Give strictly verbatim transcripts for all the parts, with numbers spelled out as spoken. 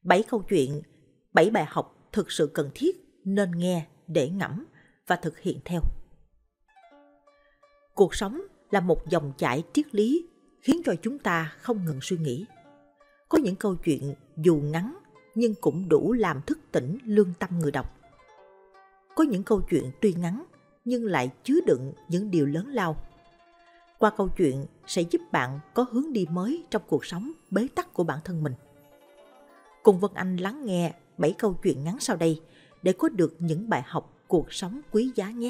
Bảy câu chuyện, bảy bài học thực sự cần thiết nên nghe để ngẫm và thực hiện theo. Cuộc sống là một dòng chảy triết lý khiến cho chúng ta không ngừng suy nghĩ. Có những câu chuyện dù ngắn nhưng cũng đủ làm thức tỉnh lương tâm người đọc. Có những câu chuyện tuy ngắn nhưng lại chứa đựng những điều lớn lao. Qua câu chuyện sẽ giúp bạn có hướng đi mới trong cuộc sống bế tắc của bản thân mình. Cùng Vân Anh lắng nghe bảy câu chuyện ngắn sau đây để có được những bài học cuộc sống quý giá nhé.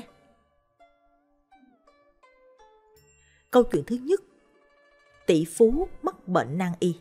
Câu chuyện thứ nhất: tỷ phú mắc bệnh nan y.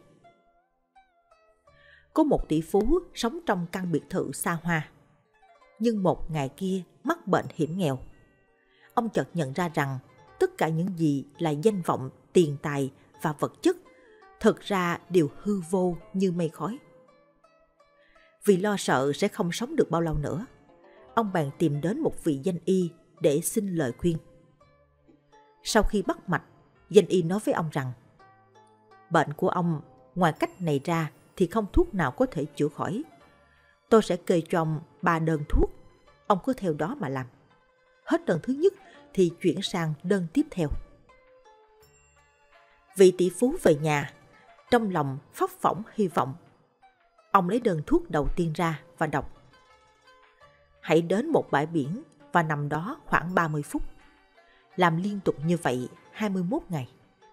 Có một tỷ phú sống trong căn biệt thự xa hoa. Nhưng một ngày kia mắc bệnh hiểm nghèo. Ông chợt nhận ra rằng tất cả những gì là danh vọng, tiền tài và vật chất thực ra đều hư vô như mây khói. Vì lo sợ sẽ không sống được bao lâu nữa, ông bèn tìm đến một vị danh y để xin lời khuyên. Sau khi bắt mạch, danh y nói với ông rằng bệnh của ông ngoài cách này ra thì không thuốc nào có thể chữa khỏi. Tôi sẽ kê cho ông ba đơn thuốc, ông cứ theo đó mà làm. Hết đơn thứ nhất thì chuyển sang đơn tiếp theo. Vị tỷ phú về nhà, trong lòng phấp phỏng hy vọng. Ông lấy đơn thuốc đầu tiên ra và đọc: hãy đến một bãi biển và nằm đó khoảng ba mươi phút. Làm liên tục như vậy hai mươi mốt ngày.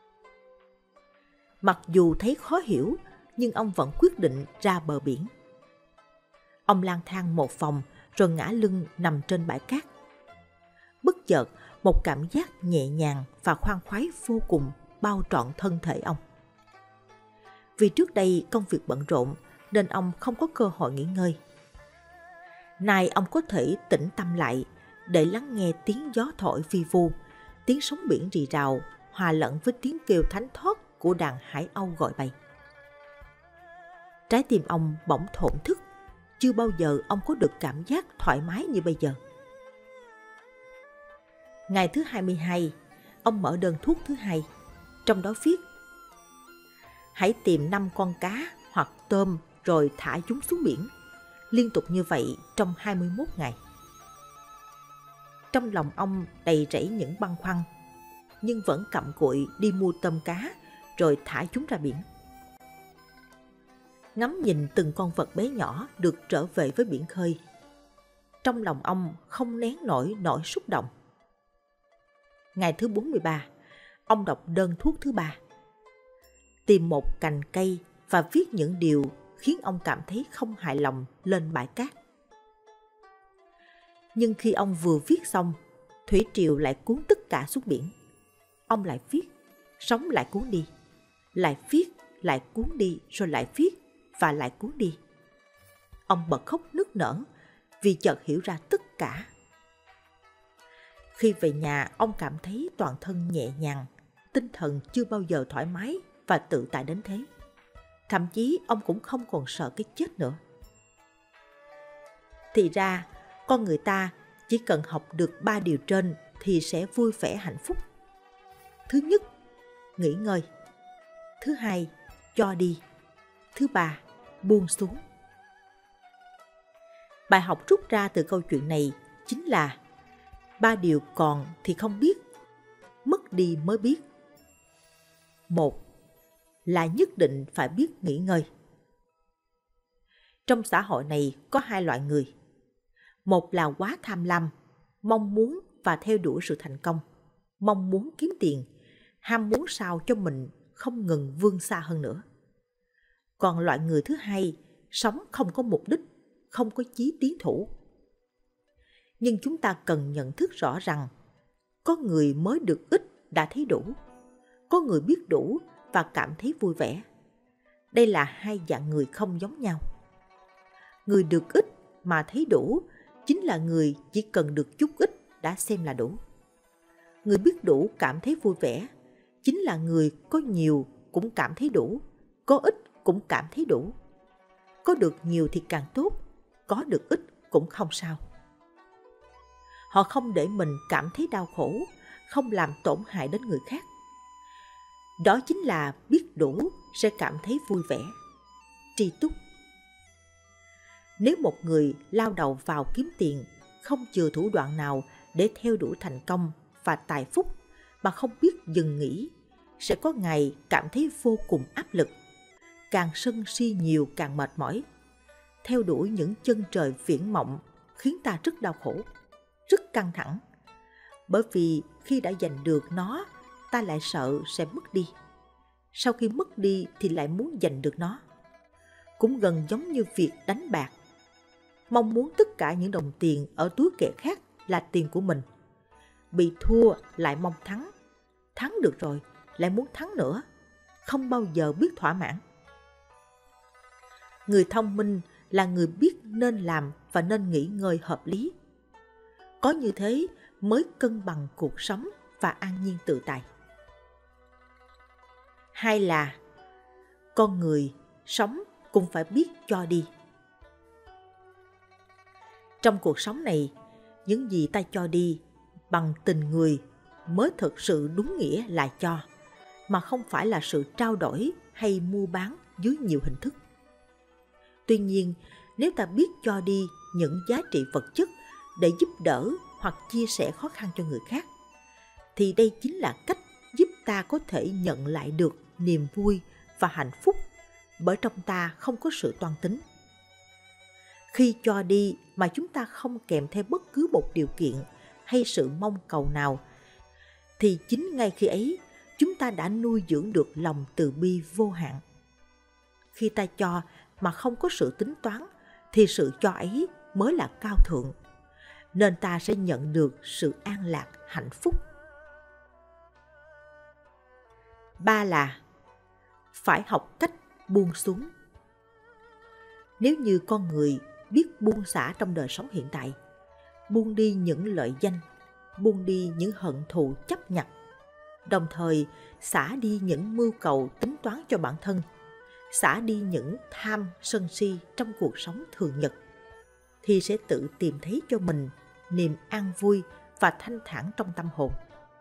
Mặc dù thấy khó hiểu, nhưng ông vẫn quyết định ra bờ biển. Ông lang thang một vòng rồi ngã lưng nằm trên bãi cát. Bất chợt, một cảm giác nhẹ nhàng và khoan khoái vô cùng bao trọn thân thể ông. Vì trước đây công việc bận rộn nên ông không có cơ hội nghỉ ngơi. Nay ông có thể tĩnh tâm lại để lắng nghe tiếng gió thổi vi vu, tiếng sóng biển rì rào hòa lẫn với tiếng kêu thánh thót của đàn hải âu gọi bay. Trái tim ông bỗng thổn thức. Chưa bao giờ ông có được cảm giác thoải mái như bây giờ. Ngày thứ hai mươi hai, ông mở đơn thuốc thứ hai. Trong đó viết: hãy tìm năm con cá hoặc tôm rồi thả chúng xuống biển. Liên tục như vậy trong hai mươi mốt ngày. Trong lòng ông đầy rẫy những băn khoăn, nhưng vẫn cặm cụi đi mua tôm cá rồi thả chúng ra biển. Ngắm nhìn từng con vật bé nhỏ được trở về với biển khơi, trong lòng ông không nén nổi nỗi xúc động. Ngày thứ bốn mươi ba, ông đọc đơn thuốc thứ ba. Tìm một cành cây và viết những điều khiến ông cảm thấy không hài lòng lên bãi cát. Nhưng khi ông vừa viết xong, thủy triều lại cuốn tất cả xuống biển. Ông lại viết, sóng lại cuốn đi, lại viết, lại cuốn đi, rồi lại viết và lại cuốn đi. Ông bật khóc nức nở vì chợt hiểu ra tất cả. Khi về nhà, ông cảm thấy toàn thân nhẹ nhàng, tinh thần chưa bao giờ thoải mái và tự tại đến thế. Thậm chí ông cũng không còn sợ cái chết nữa. Thì ra, con người ta chỉ cần học được ba điều trên thì sẽ vui vẻ hạnh phúc. Thứ nhất, nghỉ ngơi. Thứ hai, cho đi. Thứ ba, buông xuống. Bài học rút ra từ câu chuyện này chính là ba điều còn thì không biết, mất đi mới biết. Một là nhất định phải biết nghỉ ngơi. Trong xã hội này có hai loại người. Một là quá tham lam, mong muốn và theo đuổi sự thành công, mong muốn kiếm tiền, ham muốn sao cho mình không ngừng vươn xa hơn nữa. Còn loại người thứ hai, sống không có mục đích, không có chí tiến thủ. Nhưng chúng ta cần nhận thức rõ rằng, có người mới được ít đã thấy đủ, có người biết đủ và cảm thấy vui vẻ. Đây là hai dạng người không giống nhau. Người được ít mà thấy đủ chính là người chỉ cần được chút ít đã xem là đủ. Người biết đủ cảm thấy vui vẻ chính là người có nhiều cũng cảm thấy đủ, có ít cũng cảm thấy đủ. Có được nhiều thì càng tốt, có được ít cũng không sao. Họ không để mình cảm thấy đau khổ, không làm tổn hại đến người khác. Đó chính là biết đủ sẽ cảm thấy vui vẻ, tri túc. Nếu một người lao đầu vào kiếm tiền, không chừa thủ đoạn nào để theo đuổi thành công và tài phúc mà không biết dừng nghỉ, sẽ có ngày cảm thấy vô cùng áp lực, càng sân si nhiều càng mệt mỏi. Theo đuổi những chân trời viễn mộng khiến ta rất đau khổ, rất căng thẳng, bởi vì khi đã giành được nó, ta lại sợ sẽ mất đi. Sau khi mất đi thì lại muốn giành được nó. Cũng gần giống như việc đánh bạc, mong muốn tất cả những đồng tiền ở túi kẻ khác là tiền của mình. Bị thua lại mong thắng, thắng được rồi lại muốn thắng nữa, không bao giờ biết thỏa mãn. Người thông minh là người biết nên làm và nên nghỉ ngơi hợp lý. Có như thế mới cân bằng cuộc sống và an nhiên tự tại. Hai là con người sống cũng phải biết cho đi. Trong cuộc sống này, những gì ta cho đi bằng tình người mới thực sự đúng nghĩa là cho, mà không phải là sự trao đổi hay mua bán dưới nhiều hình thức. Tuy nhiên, nếu ta biết cho đi những giá trị vật chất để giúp đỡ hoặc chia sẻ khó khăn cho người khác, thì đây chính là cách giúp ta có thể nhận lại được niềm vui và hạnh phúc, bởi trong ta không có sự toan tính. Khi cho đi mà chúng ta không kèm theo bất cứ một điều kiện hay sự mong cầu nào, thì chính ngay khi ấy chúng ta đã nuôi dưỡng được lòng từ bi vô hạn. Khi ta cho mà không có sự tính toán, thì sự cho ấy mới là cao thượng, nên ta sẽ nhận được sự an lạc, hạnh phúc. Ba là phải học cách buông xuống. Nếu như con người biết buông xả trong đời sống hiện tại, buông đi những lợi danh, buông đi những hận thù chấp nhặt, đồng thời xả đi những mưu cầu tính toán cho bản thân, xả đi những tham sân si trong cuộc sống thường nhật, thì sẽ tự tìm thấy cho mình niềm an vui và thanh thản trong tâm hồn.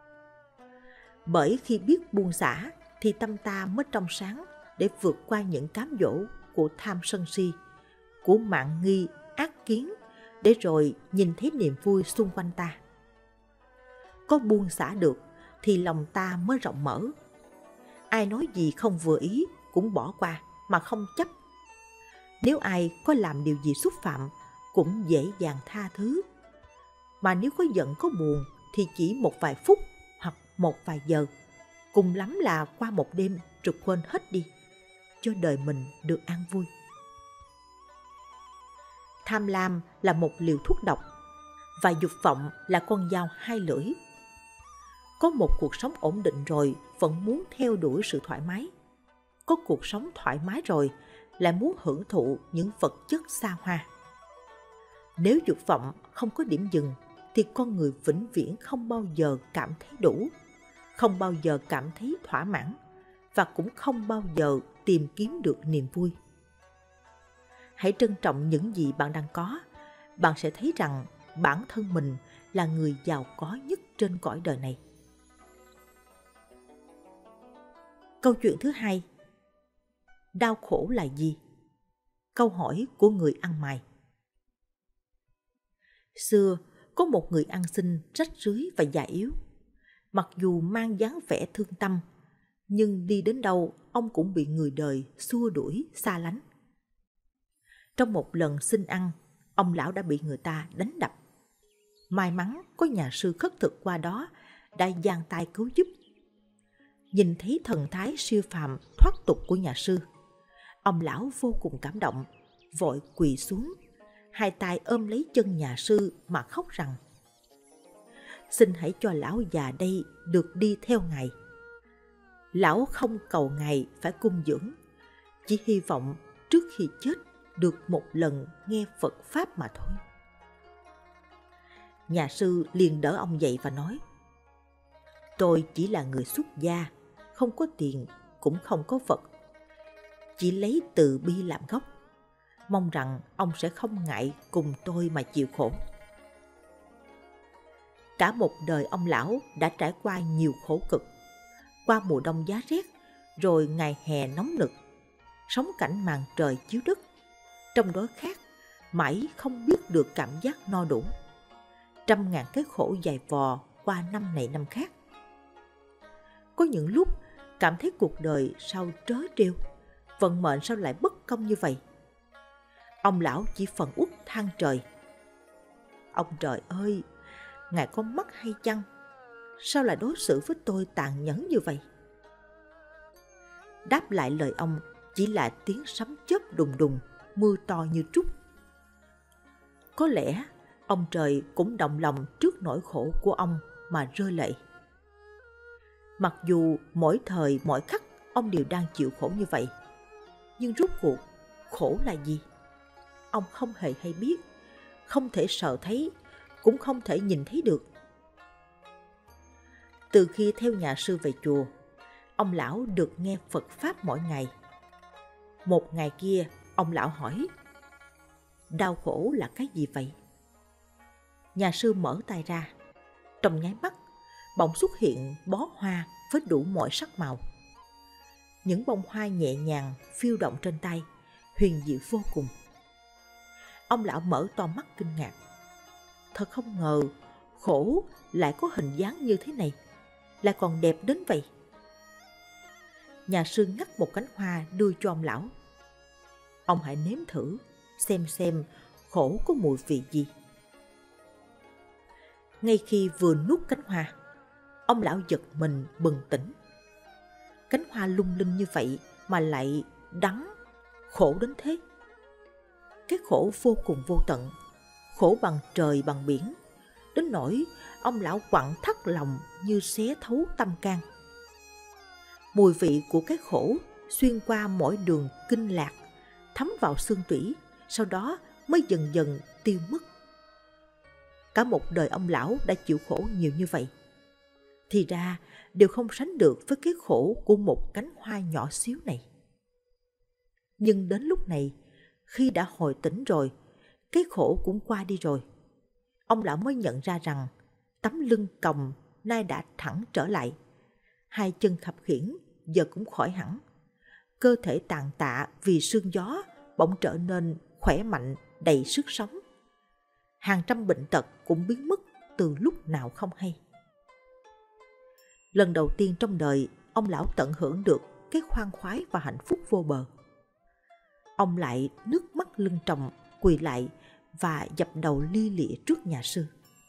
Bởi khi biết buông xả thì tâm ta mới trong sáng để vượt qua những cám dỗ của tham sân si, của mạn nghi, ác kiến, để rồi nhìn thấy niềm vui xung quanh ta. Có buông xả được thì lòng ta mới rộng mở. Ai nói gì không vừa ý cũng bỏ qua mà không chấp. Nếu ai có làm điều gì xúc phạm cũng dễ dàng tha thứ. Mà nếu có giận có buồn thì chỉ một vài phút hoặc một vài giờ, cùng lắm là qua một đêm rồi quên hết đi, cho đời mình được an vui. Tham lam là một liều thuốc độc, và dục vọng là con dao hai lưỡi. Có một cuộc sống ổn định rồi vẫn muốn theo đuổi sự thoải mái. Có cuộc sống thoải mái rồi lại muốn hưởng thụ những vật chất xa hoa. Nếu dục vọng không có điểm dừng thì con người vĩnh viễn không bao giờ cảm thấy đủ, không bao giờ cảm thấy thỏa mãn, và cũng không bao giờ tìm kiếm được niềm vui. Hãy trân trọng những gì bạn đang có. Bạn sẽ thấy rằng bản thân mình là người giàu có nhất trên cõi đời này. Câu chuyện thứ hai. Đau khổ là gì? Câu hỏi của người ăn mày. Xưa, có một người ăn xin rách rưới và già yếu. Mặc dù mang dáng vẻ thương tâm, nhưng đi đến đâu ông cũng bị người đời xua đuổi, xa lánh. Trong một lần xin ăn, ông lão đã bị người ta đánh đập. May mắn có nhà sư khất thực qua đó đã giang tay cứu giúp. Nhìn thấy thần thái siêu phàm thoát tục của nhà sư, ông lão vô cùng cảm động, vội quỳ xuống, hai tay ôm lấy chân nhà sư mà khóc rằng: "Xin hãy cho lão già đây được đi theo ngài." Lão không cầu ngài phải cung dưỡng, chỉ hy vọng trước khi chết được một lần nghe Phật Pháp mà thôi. Nhà sư liền đỡ ông dậy và nói: "Tôi chỉ là người xuất gia, không có tiền, cũng không có vật. Chỉ lấy từ bi làm gốc. Mong rằng ông sẽ không ngại cùng tôi mà chịu khổ." Cả một đời ông lão đã trải qua nhiều khổ cực. Qua mùa đông giá rét, rồi ngày hè nóng nực, sống cảnh màn trời chiếu đất. Trong đói khát, mãi không biết được cảm giác no đủ. Trăm ngàn cái khổ dài vò qua năm này năm khác. Có những lúc cảm thấy cuộc đời sao trớ trêu, vận mệnh sao lại bất công như vậy. Ông lão chỉ phần uất than trời: ông trời ơi, ngài có mắt hay chăng? Sao lại đối xử với tôi tàn nhẫn như vậy? Đáp lại lời ông chỉ là tiếng sấm chớp đùng đùng, mưa to như trút. Có lẽ ông trời cũng động lòng trước nỗi khổ của ông mà rơi lệ. Mặc dù mỗi thời mỗi khắc ông đều đang chịu khổ như vậy, nhưng rốt cuộc khổ là gì? Ông không hề hay biết, không thể sợ thấy, cũng không thể nhìn thấy được. Từ khi theo nhà sư về chùa, ông lão được nghe Phật Pháp mỗi ngày. Một ngày kia, ông lão hỏi: đau khổ là cái gì vậy? Nhà sư mở tay ra, trong nháy mắt, bỗng xuất hiện bó hoa với đủ mọi sắc màu. Những bông hoa nhẹ nhàng phiêu động trên tay, huyền diệu vô cùng. Ông lão mở to mắt kinh ngạc. Thật không ngờ khổ lại có hình dáng như thế này, lại còn đẹp đến vậy. Nhà sư ngắt một cánh hoa đưa cho ông lão. Ông hãy nếm thử, xem xem khổ có mùi vị gì. Ngay khi vừa nuốt cánh hoa, ông lão giật mình bừng tỉnh. Cánh hoa lung linh như vậy mà lại đắng, khổ đến thế. Cái khổ vô cùng vô tận, khổ bằng trời bằng biển, đến nỗi ông lão quặn thắt lòng như xé thấu tâm can. Mùi vị của cái khổ xuyên qua mỗi đường kinh lạc, thấm vào xương tủy, sau đó mới dần dần tiêu mất. Cả một đời ông lão đã chịu khổ nhiều như vậy, thì ra đều không sánh được với cái khổ của một cánh hoa nhỏ xíu này. Nhưng đến lúc này, khi đã hồi tỉnh rồi, cái khổ cũng qua đi rồi, ông lão mới nhận ra rằng tấm lưng còng nay đã thẳng trở lại, hai chân khập khiễng giờ cũng khỏi hẳn, cơ thể tàn tạ vì sương gió bỗng trở nên khỏe mạnh, đầy sức sống. Hàng trăm bệnh tật cũng biến mất từ lúc nào không hay. Lần đầu tiên trong đời, ông lão tận hưởng được cái khoan khoái và hạnh phúc vô bờ. Ông lại nước mắt lưng tròng quỳ lại và dập đầu li lịa trước nhà sư.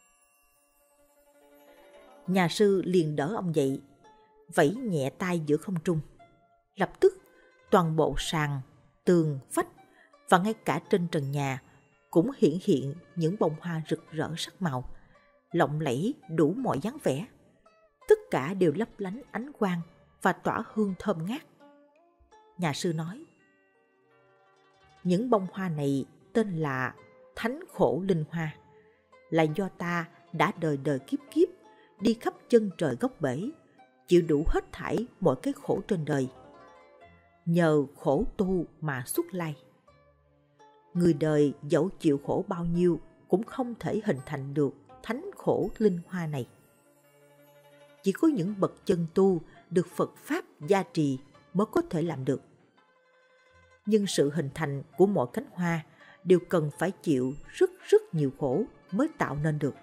Nhà sư liền đỡ ông dậy, vẫy nhẹ tay giữa không trung. Lập tức toàn bộ sàn, tường, vách và ngay cả trên trần nhà cũng hiển hiện những bông hoa rực rỡ sắc màu, lộng lẫy đủ mọi dáng vẻ. Tất cả đều lấp lánh ánh quang và tỏa hương thơm ngát. Nhà sư nói: những bông hoa này tên là Thánh Khổ Linh Hoa, là do ta đã đời đời kiếp kiếp đi khắp chân trời góc bể, chịu đủ hết thảy mọi cái khổ trên đời. Nhờ khổ tu mà xuất lai. Người đời dẫu chịu khổ bao nhiêu cũng không thể hình thành được Thánh Khổ Linh Hoa này. Chỉ có những bậc chân tu được Phật Pháp gia trì mới có thể làm được. Nhưng sự hình thành của mỗi cánh hoa đều cần phải chịu rất rất nhiều khổ mới tạo nên được.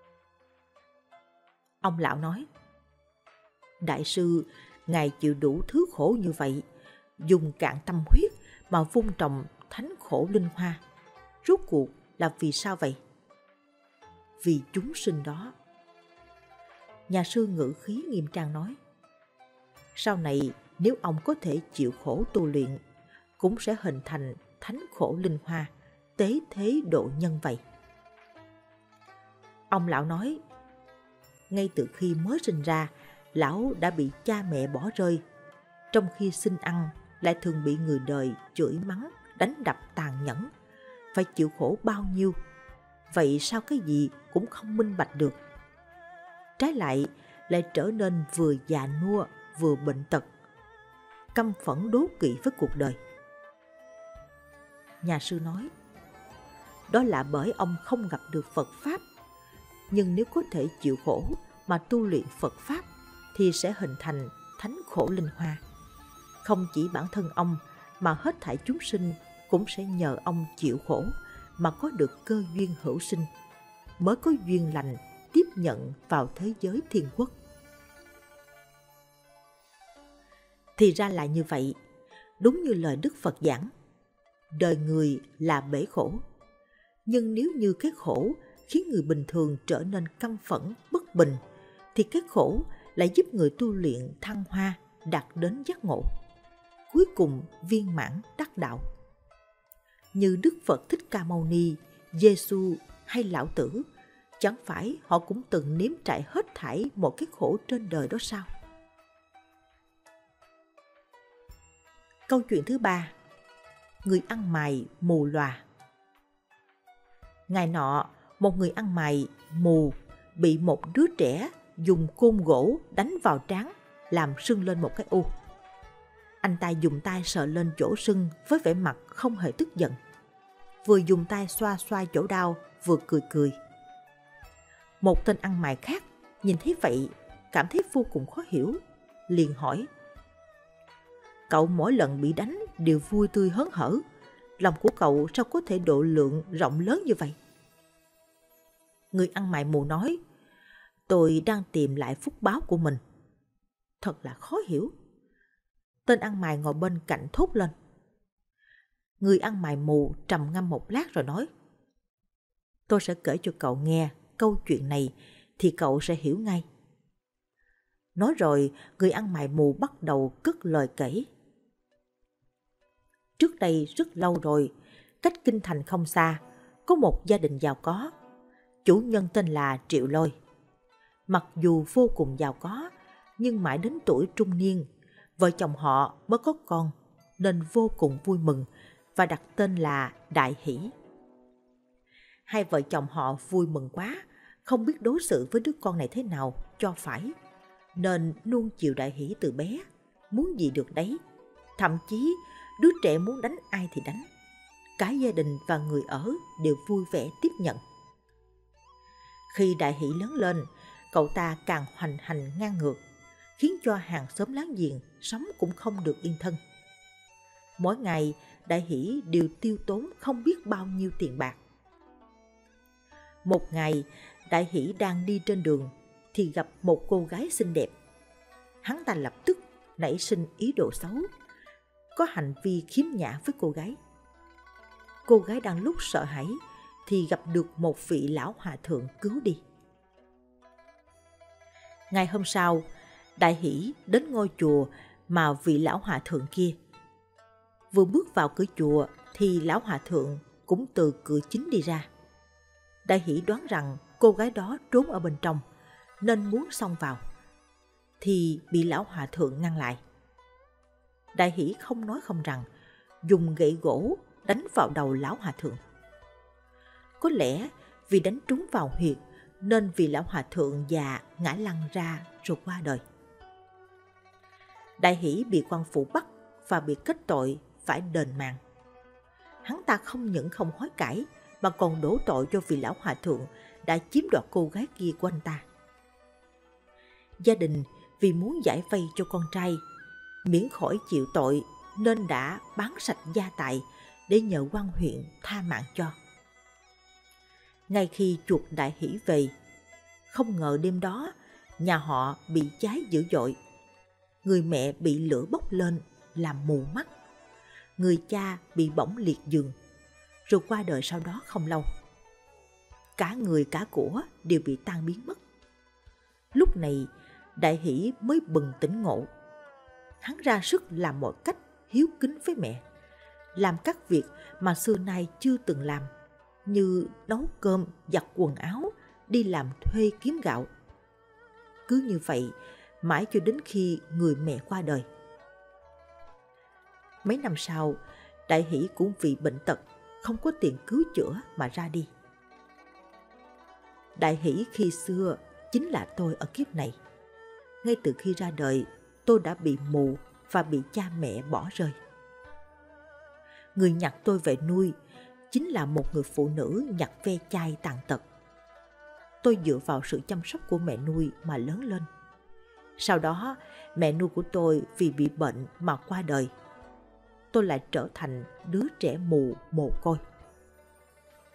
Ông lão nói: đại sư, ngài chịu đủ thứ khổ như vậy, dùng cạn tâm huyết mà vun trồng Thánh Khổ Linh Hoa, rốt cuộc là vì sao vậy? Vì chúng sinh đó. Nhà sư ngữ khí nghiêm trang nói: sau này nếu ông có thể chịu khổ tu luyện, cũng sẽ hình thành Thánh Khổ Linh Hoa, tế thế độ nhân vậy. Ông lão nói: ngay từ khi mới sinh ra, lão đã bị cha mẹ bỏ rơi. Trong khi xin ăn, lại thường bị người đời chửi mắng, đánh đập tàn nhẫn. Phải chịu khổ bao nhiêu, vậy sao cái gì cũng không minh bạch được. Trái lại, lại trở nên vừa già nua vừa bệnh tật, căm phẫn đố kỵ với cuộc đời. Nhà sư nói: đó là bởi ông không gặp được Phật Pháp. Nhưng nếu có thể chịu khổ mà tu luyện Phật Pháp, thì sẽ hình thành Thánh Khổ Linh Hoa. Không chỉ bản thân ông, mà hết thảy chúng sinh cũng sẽ nhờ ông chịu khổ mà có được cơ duyên hữu sinh, mới có duyên lành tiếp nhận vào thế giới thiên quốc. Thì ra là như vậy, đúng như lời Đức Phật giảng, đời người là bể khổ. Nhưng nếu như cái khổ khiến người bình thường trở nên căm phẫn, bất bình, thì cái khổ lại giúp người tu luyện thăng hoa, đạt đến giác ngộ, cuối cùng viên mãn đắc đạo. Như Đức Phật Thích Ca Mâu Ni, Giê-xu hay Lão Tử, chẳng phải họ cũng từng nếm trải hết thảy một cái khổ trên đời đó sao? Câu chuyện thứ ba, người ăn mày mù lòa. Ngày nọ, một người ăn mày mù bị một đứa trẻ dùng côn gỗ đánh vào trán, làm sưng lên một cái u. Anh ta dùng tay sờ lên chỗ sưng với vẻ mặt không hề tức giận, vừa dùng tay xoa xoa chỗ đau, vừa cười cười. Một tên ăn mày khác nhìn thấy vậy, cảm thấy vô cùng khó hiểu, liền hỏi: cậu mỗi lần bị đánh đều vui tươi hớn hở, lòng của cậu sao có thể độ lượng rộng lớn như vậy? Người ăn mày mù nói: tôi đang tìm lại phúc báo của mình. Thật là khó hiểu. Tên ăn mày ngồi bên cạnh thốt lên. Người ăn mày mù trầm ngâm một lát rồi nói: tôi sẽ kể cho cậu nghe câu chuyện này thì cậu sẽ hiểu ngay. Nói rồi, người ăn mày mù bắt đầu cất lời kể. Trước đây rất lâu rồi, cách kinh thành không xa, có một gia đình giàu có. Chủ nhân tên là Triệu Lôi. Mặc dù vô cùng giàu có, nhưng mãi đến tuổi trung niên, vợ chồng họ mới có con, nên vô cùng vui mừng và đặt tên là Đại Hỷ. Hai vợ chồng họ vui mừng quá, không biết đối xử với đứa con này thế nào cho phải, nên nuông chiều Đại Hỷ từ bé, muốn gì được đấy. Thậm chí đứa trẻ muốn đánh ai thì đánh. Cả gia đình và người ở đều vui vẻ tiếp nhận. Khi Đại Hỷ lớn lên, cậu ta càng hoành hành ngang ngược, khiến cho hàng xóm láng giềng sống cũng không được yên thân. Mỗi ngày, Đại Hỷ đều tiêu tốn không biết bao nhiêu tiền bạc. Một ngày, Đại Hỷ đang đi trên đường thì gặp một cô gái xinh đẹp. Hắn ta lập tức nảy sinh ý đồ xấu, có hành vi khiếm nhã với cô gái. Cô gái đang lúc sợ hãi thì gặp được một vị lão hòa thượng cứu đi. Ngày hôm sau, Đại Hỷ đến ngôi chùa mà vị lão hòa thượng kia. Vừa bước vào cửa chùa thì lão hòa thượng cũng từ cửa chính đi ra. Đại Hỷ đoán rằng cô gái đó trốn ở bên trong nên muốn xông vào, thì bị lão hòa thượng ngăn lại. Đại Hỷ không nói không rằng, dùng gậy gỗ đánh vào đầu lão hòa thượng. Có lẽ vì đánh trúng vào huyệt nên vị lão hòa thượng già ngã lăn ra rồi qua đời. Đại Hỷ bị quan phủ bắt và bị kết tội phải đền mạng. Hắn ta không những không hối cải mà còn đổ tội cho vị lão hòa thượng đã chiếm đoạt cô gái kia của anh ta. Gia đình vì muốn giải vây cho con trai, miễn khỏi chịu tội nên đã bán sạch gia tài để nhờ quan huyện tha mạng cho. Ngay khi chuột Đại Hỷ về, không ngờ đêm đó nhà họ bị cháy dữ dội. Người mẹ bị lửa bốc lên làm mù mắt. Người cha bị bỏng liệt giường, rồi qua đời sau đó không lâu. Cả người cả của đều bị tan biến mất. Lúc này Đại Hỷ mới bừng tỉnh ngộ. Hắn ra sức làm mọi cách hiếu kính với mẹ, làm các việc mà xưa nay chưa từng làm, như nấu cơm, giặt quần áo, đi làm thuê kiếm gạo. Cứ như vậy mãi cho đến khi người mẹ qua đời. Mấy năm sau, Đại Hỷ cũng vì bệnh tật, không có tiền cứu chữa mà ra đi. Đại Hỷ khi xưa chính là tôi ở kiếp này. Ngay từ khi ra đời, tôi đã bị mù và bị cha mẹ bỏ rơi. Người nhặt tôi về nuôi chính là một người phụ nữ nhặt ve chai tàn tật. Tôi dựa vào sự chăm sóc của mẹ nuôi mà lớn lên. Sau đó, mẹ nuôi của tôi vì bị bệnh mà qua đời. Tôi lại trở thành đứa trẻ mù mồ côi.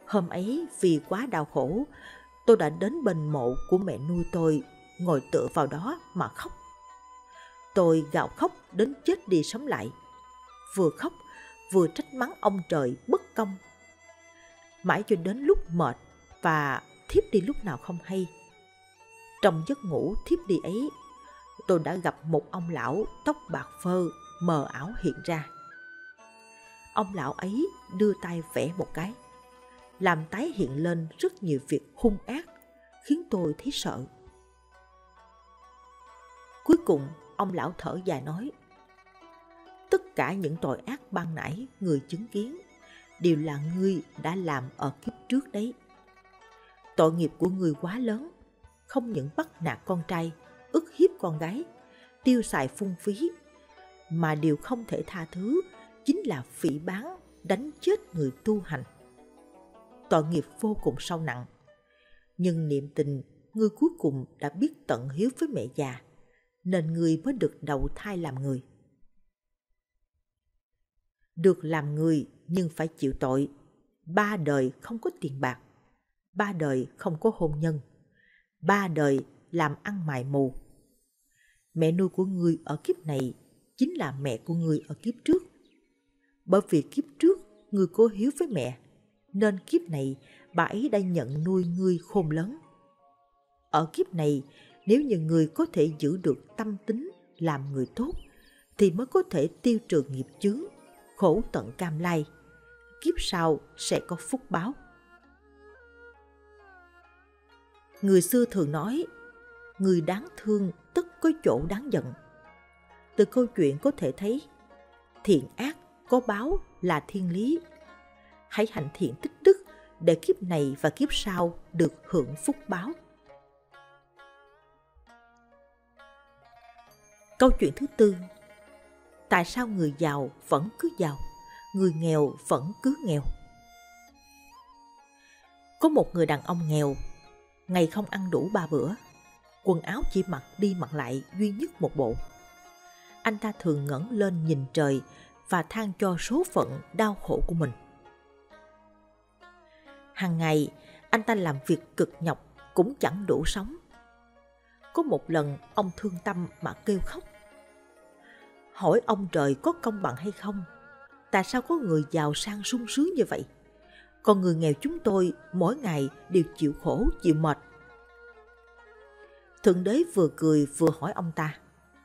Hôm ấy vì quá đau khổ, tôi đã đến bên mộ của mẹ nuôi tôi, ngồi tựa vào đó mà khóc. Tôi gào khóc đến chết đi sống lại, vừa khóc vừa trách mắng ông trời bất công. Mãi cho đến lúc mệt và thiếp đi lúc nào không hay. Trong giấc ngủ thiếp đi ấy, tôi đã gặp một ông lão tóc bạc phơ mờ ảo hiện ra. Ông lão ấy đưa tay vẽ một cái, làm tái hiện lên rất nhiều việc hung ác, khiến tôi thấy sợ. Cuối cùng, ông lão thở dài nói: tất cả những tội ác ban nãy người chứng kiến đều là ngươi đã làm ở kiếp trước đấy. Tội nghiệp của ngươi quá lớn, không những bắt nạt con trai, ức hiếp con gái, tiêu xài phung phí, mà điều không thể tha thứ chính là phỉ báng, đánh chết người tu hành. Tội nghiệp vô cùng sâu nặng. Nhưng niệm tình, ngươi cuối cùng đã biết tận hiếu với mẹ già, nên ngươi mới được đầu thai làm người. Được làm người nhưng phải chịu tội. Ba đời không có tiền bạc, ba đời không có hôn nhân, ba đời làm ăn mài mù. Mẹ nuôi của ngươi ở kiếp này chính là mẹ của ngươi ở kiếp trước. Bởi vì kiếp trước ngươi có hiếu với mẹ, nên kiếp này bà ấy đã nhận nuôi ngươi khôn lớn. Ở kiếp này, nếu như ngươi có thể giữ được tâm tính làm người tốt, thì mới có thể tiêu trừ nghiệp chướng, khổ tận cam lai. Kiếp sau sẽ có phúc báo. Người xưa thường nói, người đáng thương tất có chỗ đáng giận. Từ câu chuyện có thể thấy, thiện ác có báo là thiên lý. Hãy hành thiện tích đức để kiếp này và kiếp sau được hưởng phúc báo. Câu chuyện thứ tư. Tại sao người giàu vẫn cứ giàu, người nghèo vẫn cứ nghèo? Có một người đàn ông nghèo, ngày không ăn đủ ba bữa, quần áo chỉ mặc đi mặc lại duy nhất một bộ. Anh ta thường ngẩng lên nhìn trời và than cho số phận đau khổ của mình. Hàng ngày, anh ta làm việc cực nhọc cũng chẳng đủ sống. Có một lần ông thương tâm mà kêu khóc. Hỏi ông trời có công bằng hay không? Tại sao có người giàu sang sung sướng như vậy, còn người nghèo chúng tôi mỗi ngày đều chịu khổ, chịu mệt? Thượng đế vừa cười vừa hỏi ông ta: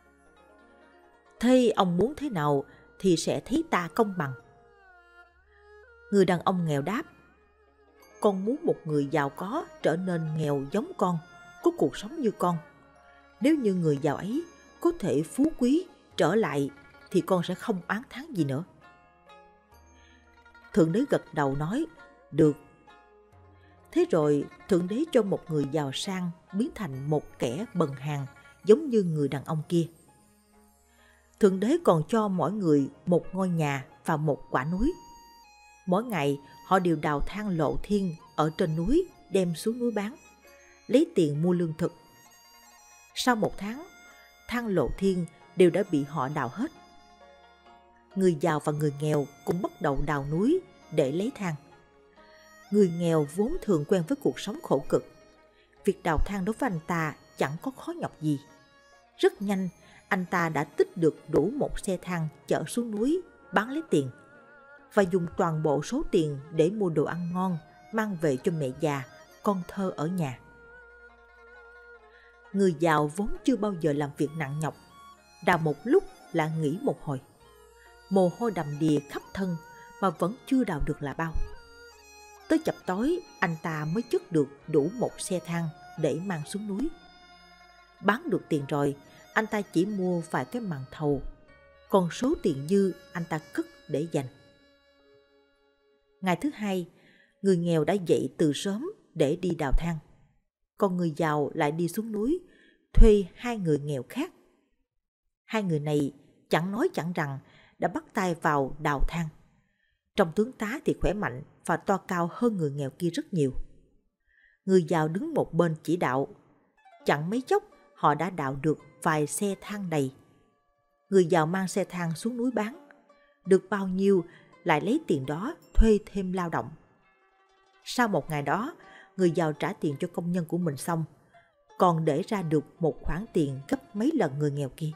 thế ông muốn thế nào thì sẽ thấy ta công bằng? Người đàn ông nghèo đáp: con muốn một người giàu có trở nên nghèo giống con, có cuộc sống như con. Nếu như người giàu ấy có thể phú quý trở lại thì con sẽ không oán thán gì nữa. Thượng đế gật đầu nói: được. Thế rồi Thượng đế cho một người giàu sang biến thành một kẻ bần hàn giống như người đàn ông kia. Thượng đế còn cho mỗi người một ngôi nhà và một quả núi. Mỗi ngày họ đều đào than lộ thiên ở trên núi đem xuống núi bán, lấy tiền mua lương thực. Sau một tháng, than lộ thiên đều đã bị họ đào hết. Người giàu và người nghèo cũng bắt đầu đào núi để lấy than. Người nghèo vốn thường quen với cuộc sống khổ cực. Việc đào than đối với anh ta chẳng có khó nhọc gì. Rất nhanh, anh ta đã tích được đủ một xe than chở xuống núi bán lấy tiền, và dùng toàn bộ số tiền để mua đồ ăn ngon mang về cho mẹ già, con thơ ở nhà. Người giàu vốn chưa bao giờ làm việc nặng nhọc, đào một lúc là nghỉ một hồi. Mồ hôi đầm đìa khắp thân mà vẫn chưa đào được là bao. Tới chập tối, anh ta mới chất được đủ một xe than để mang xuống núi. Bán được tiền rồi, anh ta chỉ mua vài cái màn thầu, còn số tiền dư anh ta cất để dành. Ngày thứ hai, người nghèo đã dậy từ sớm để đi đào than, còn người giàu lại đi xuống núi thuê hai người nghèo khác. Hai người này chẳng nói chẳng rằng đã bắt tay vào đào than. Trong tướng tá thì khỏe mạnh và to cao hơn người nghèo kia rất nhiều. Người giàu đứng một bên chỉ đạo. Chẳng mấy chốc họ đã đào được vài xe than đầy. Người giàu mang xe than xuống núi bán. Được bao nhiêu lại lấy tiền đó thuê thêm lao động. Sau một ngày đó, người giàu trả tiền cho công nhân của mình xong, còn để ra được một khoản tiền gấp mấy lần người nghèo kia.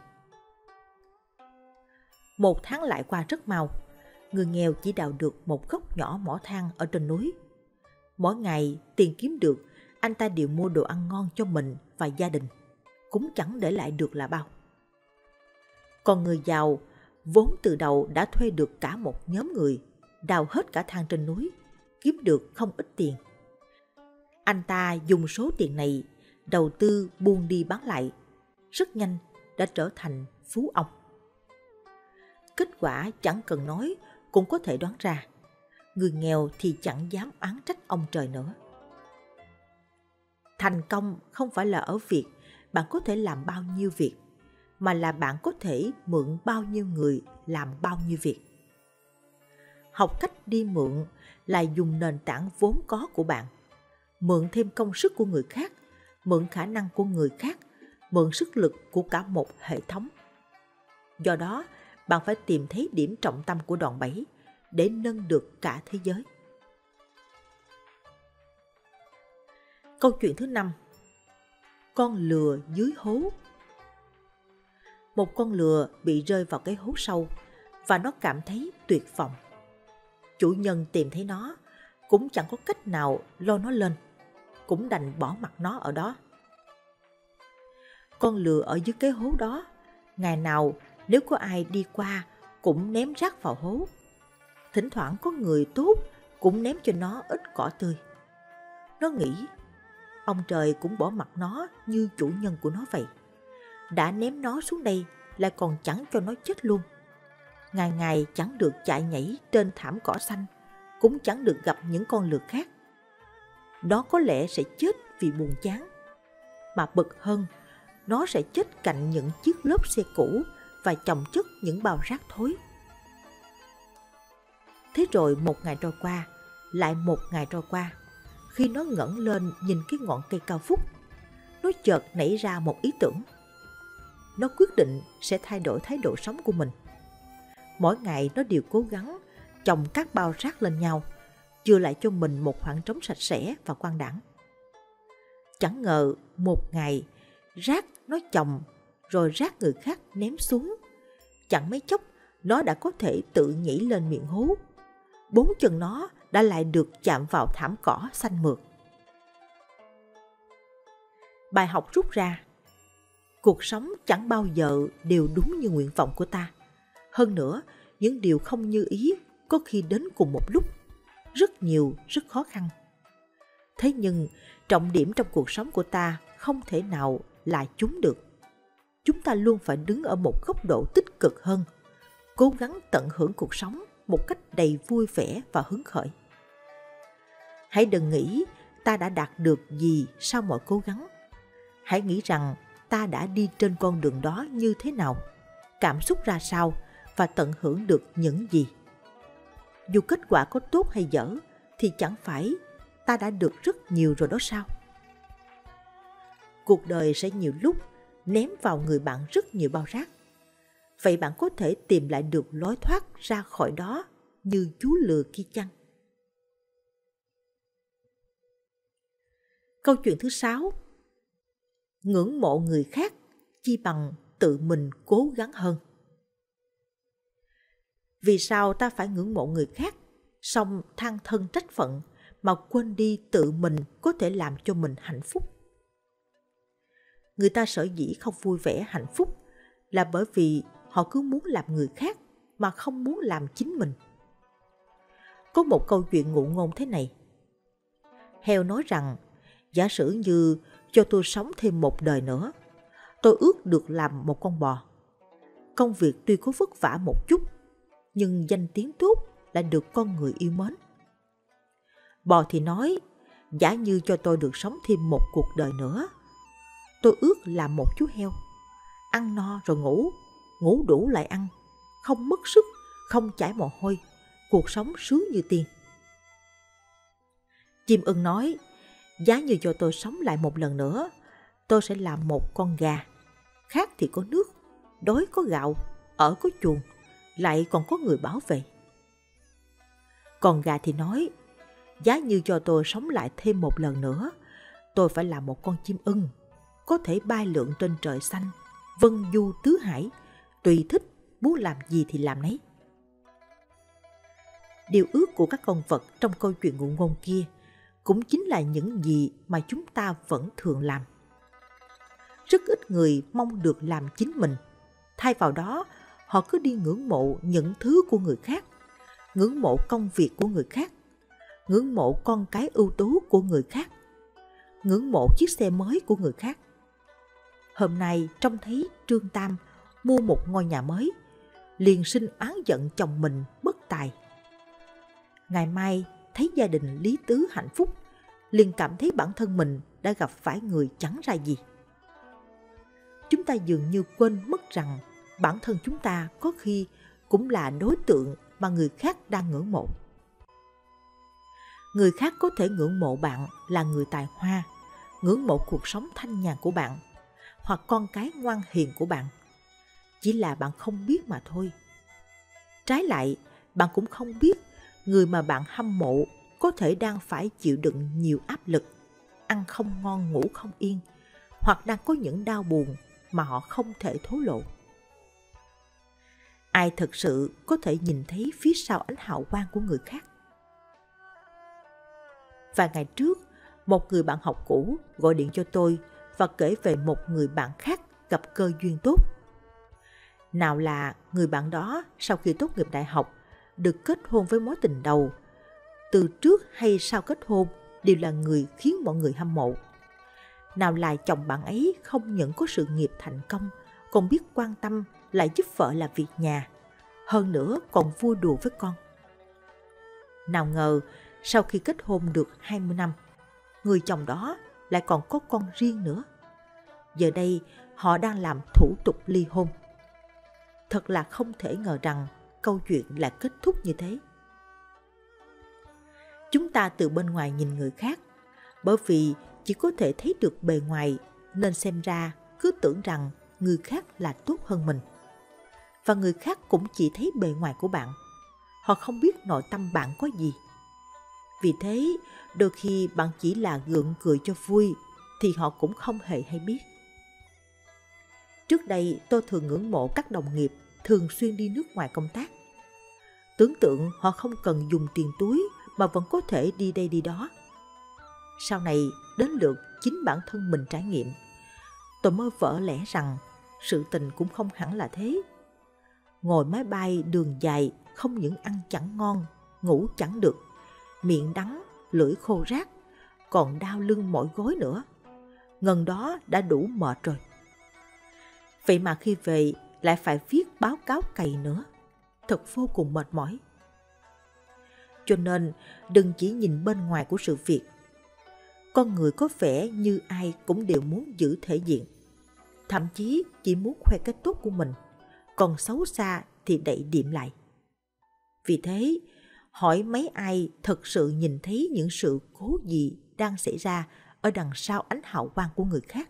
Một tháng lại qua rất mau, người nghèo chỉ đào được một góc nhỏ mỏ than ở trên núi. Mỗi ngày tiền kiếm được, anh ta đều mua đồ ăn ngon cho mình và gia đình, cũng chẳng để lại được là bao. Còn người giàu, vốn từ đầu đã thuê được cả một nhóm người, đào hết cả than trên núi, kiếm được không ít tiền. Anh ta dùng số tiền này đầu tư buôn đi bán lại, rất nhanh đã trở thành phú ông. Kết quả chẳng cần nói cũng có thể đoán ra, người nghèo thì chẳng dám oán trách ông trời nữa. Thành công không phải là ở việc bạn có thể làm bao nhiêu việc, mà là bạn có thể mượn bao nhiêu người làm bao nhiêu việc. Học cách đi mượn là dùng nền tảng vốn có của bạn, mượn thêm công sức của người khác, mượn khả năng của người khác, mượn sức lực của cả một hệ thống. Do đó, bạn phải tìm thấy điểm trọng tâm của đòn bẩy để nâng được cả thế giới. Câu chuyện thứ năm. Con lừa dưới hố. Một con lừa bị rơi vào cái hố sâu và nó cảm thấy tuyệt vọng. Chủ nhân tìm thấy nó, cũng chẳng có cách nào lôi nó lên, cũng đành bỏ mặc nó ở đó. Con lừa ở dưới cái hố đó, ngày nào nếu có ai đi qua cũng ném rác vào hố. Thỉnh thoảng có người tốt cũng ném cho nó ít cỏ tươi. Nó nghĩ, ông trời cũng bỏ mặc nó như chủ nhân của nó vậy. Đã ném nó xuống đây lại còn chẳng cho nó chết luôn. Ngày ngày chẳng được chạy nhảy trên thảm cỏ xanh, cũng chẳng được gặp những con lừa khác. Nó có lẽ sẽ chết vì buồn chán. Mà bực hơn, nó sẽ chết cạnh những chiếc lốp xe cũ và chồng chất những bao rác thối. Thế rồi một ngày trôi qua, lại một ngày trôi qua. Khi nó ngẩng lên nhìn cái ngọn cây cao vút, nó chợt nảy ra một ý tưởng. Nó quyết định sẽ thay đổi thái độ sống của mình. Mỗi ngày nó đều cố gắng chồng các bao rác lên nhau, chừa lại cho mình một khoảng trống sạch sẽ và quang đãng. Chẳng ngờ một ngày rác nó chồng rồi rác người khác ném xuống. Chẳng mấy chốc nó đã có thể tự nhảy lên miệng hố. Bốn chân nó đã lại được chạm vào thảm cỏ xanh mượt. Bài học rút ra: cuộc sống chẳng bao giờ đều đúng như nguyện vọng của ta. Hơn nữa, những điều không như ý có khi đến cùng một lúc, rất nhiều, rất khó khăn. Thế nhưng, trọng điểm trong cuộc sống của ta không thể nào là chúng được. Chúng ta luôn phải đứng ở một góc độ tích cực hơn, cố gắng tận hưởng cuộc sống một cách đầy vui vẻ và hứng khởi. Hãy đừng nghĩ ta đã đạt được gì sau mọi cố gắng. Hãy nghĩ rằng ta đã đi trên con đường đó như thế nào, cảm xúc ra sao và tận hưởng được những gì. Dù kết quả có tốt hay dở thì chẳng phải ta đã được rất nhiều rồi đó sao? Cuộc đời sẽ nhiều lúc ném vào người bạn rất nhiều bao rác. Vậy bạn có thể tìm lại được lối thoát ra khỏi đó như chú lừa kia chăng? Câu chuyện thứ sáu. Ngưỡng mộ người khác chi bằng tự mình cố gắng hơn. Vì sao ta phải ngưỡng mộ người khác, xong than thân trách phận mà quên đi tự mình có thể làm cho mình hạnh phúc? Người ta sở dĩ không vui vẻ hạnh phúc là bởi vì họ cứ muốn làm người khác mà không muốn làm chính mình. Có một câu chuyện ngụ ngôn thế này. Heo nói rằng, giả sử như cho tôi sống thêm một đời nữa, tôi ước được làm một con bò. Công việc tuy có vất vả một chút, nhưng danh tiếng tốt là được con người yêu mến. Bò thì nói, giả như cho tôi được sống thêm một cuộc đời nữa, tôi ước làm một chú heo, ăn no rồi ngủ, ngủ đủ lại ăn, không mất sức, không chảy mồ hôi, cuộc sống sướng như tiên. Chim ưng nói, giá như cho tôi sống lại một lần nữa, tôi sẽ làm một con gà, khát thì có nước, đói có gạo, ở có chuồng, lại còn có người bảo vệ. Còn gà thì nói, Giá như cho tôi sống lại thêm một lần nữa, tôi phải là một con chim ưng, có thể bay lượn trên trời xanh, vân du tứ hải, tùy thích, muốn làm gì thì làm nấy. Điều ước của các con vật trong câu chuyện ngụ ngôn kia cũng chính là những gì mà chúng ta vẫn thường làm. Rất ít người mong được làm chính mình. Thay vào đó, họ cứ đi ngưỡng mộ những thứ của người khác, ngưỡng mộ công việc của người khác, ngưỡng mộ con cái ưu tú của người khác, ngưỡng mộ chiếc xe mới của người khác. Hôm nay trông thấy Trương Tam mua một ngôi nhà mới, liền sinh oán giận chồng mình bất tài. Ngày mai thấy gia đình Lý Tứ hạnh phúc, liền cảm thấy bản thân mình đã gặp phải người chẳng ra gì. Chúng ta dường như quên mất rằng bản thân chúng ta có khi cũng là đối tượng mà người khác đang ngưỡng mộ. Người khác có thể ngưỡng mộ bạn là người tài hoa, ngưỡng mộ cuộc sống thanh nhàn của bạn, hoặc con cái ngoan hiền của bạn. Chỉ là bạn không biết mà thôi. Trái lại, bạn cũng không biết người mà bạn hâm mộ có thể đang phải chịu đựng nhiều áp lực, ăn không ngon ngủ không yên, hoặc đang có những đau buồn mà họ không thể thổ lộ. Ai thực sự có thể nhìn thấy phía sau ánh hào quang của người khác? Vài ngày trước, một người bạn học cũ gọi điện cho tôi và kể về một người bạn khác gặp cơ duyên tốt. Nào là người bạn đó sau khi tốt nghiệp đại học được kết hôn với mối tình đầu, từ trước hay sau kết hôn đều là người khiến mọi người hâm mộ. Nào là chồng bạn ấy không những có sự nghiệp thành công, còn biết quan tâm, lại giúp vợ làm việc nhà, hơn nữa còn vui đùa với con. Nào ngờ sau khi kết hôn được hai mươi năm, người chồng đó lại còn có con riêng nữa. Giờ đây họ đang làm thủ tục ly hôn. Thật là không thể ngờ rằng câu chuyện lại kết thúc như thế. Chúng ta từ bên ngoài nhìn người khác, bởi vì chỉ có thể thấy được bề ngoài nên xem ra cứ tưởng rằng người khác là tốt hơn mình. Và người khác cũng chỉ thấy bề ngoài của bạn. Họ không biết nội tâm bạn có gì. Vì thế, đôi khi bạn chỉ là gượng cười cho vui thì họ cũng không hề hay biết. Trước đây tôi thường ngưỡng mộ các đồng nghiệp thường xuyên đi nước ngoài công tác. Tưởng tượng họ không cần dùng tiền túi mà vẫn có thể đi đây đi đó. Sau này đến lượt chính bản thân mình trải nghiệm, tôi mới vỡ lẽ rằng sự tình cũng không hẳn là thế. Ngồi máy bay đường dài không những ăn chẳng ngon, ngủ chẳng được, miệng đắng, lưỡi khô rác, còn đau lưng mỏi gối nữa. Ngần đó đã đủ mệt rồi. Vậy mà khi về lại phải viết báo cáo cày nữa. Thật vô cùng mệt mỏi. Cho nên đừng chỉ nhìn bên ngoài của sự việc. Con người có vẻ như ai cũng đều muốn giữ thể diện. Thậm chí chỉ muốn khoe cái tốt của mình, còn xấu xa thì đậy đệm lại. Vì thế, hỏi mấy ai thật sự nhìn thấy những sự cố gì đang xảy ra ở đằng sau ánh hào quang của người khác.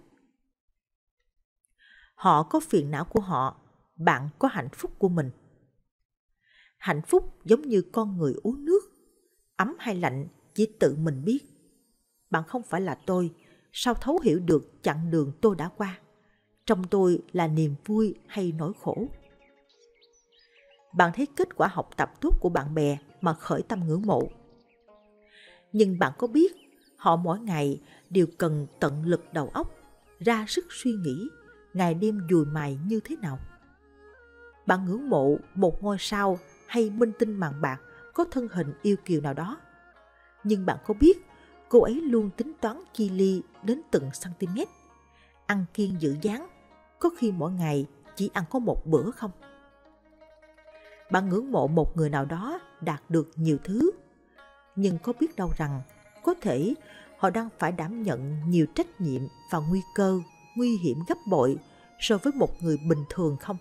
Họ có phiền não của họ, bạn có hạnh phúc của mình. Hạnh phúc giống như con người uống nước, ấm hay lạnh chỉ tự mình biết. Bạn không phải là tôi, sao thấu hiểu được chặng đường tôi đã qua? Trong tôi là niềm vui hay nỗi khổ? Bạn thấy kết quả học tập tốt của bạn bè mà khởi tâm ngưỡng mộ. Nhưng bạn có biết họ mỗi ngày đều cần tận lực đầu óc, ra sức suy nghĩ, ngày đêm dùi mài như thế nào? Bạn ngưỡng mộ một ngôi sao hay minh tinh màn bạc có thân hình yêu kiều nào đó. Nhưng bạn có biết cô ấy luôn tính toán chi ly đến từng cm, ăn kiêng giữ dáng, có khi mỗi ngày chỉ ăn có một bữa không? Bạn ngưỡng mộ một người nào đó đạt được nhiều thứ, nhưng có biết đâu rằng có thể họ đang phải đảm nhận nhiều trách nhiệm và nguy cơ, nguy hiểm gấp bội so với một người bình thường không?